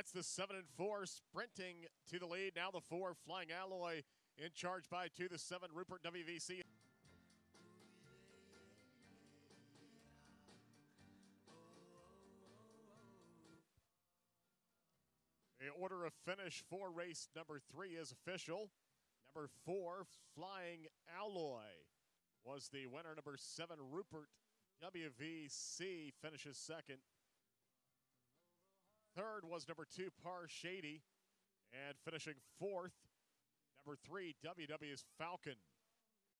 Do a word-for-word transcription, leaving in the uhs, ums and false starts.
That's the seven and four sprinting to the lead. Now the four, Flying Alloy, in charge by two. The seven, Rupert W V C. The order of finish for race number three is official. Number four, Flying Alloy, was the winner. Number seven, Rupert W V C, finishes second. Third was number two, Par Shady, and finishing fourth, number three, W W's Falcon.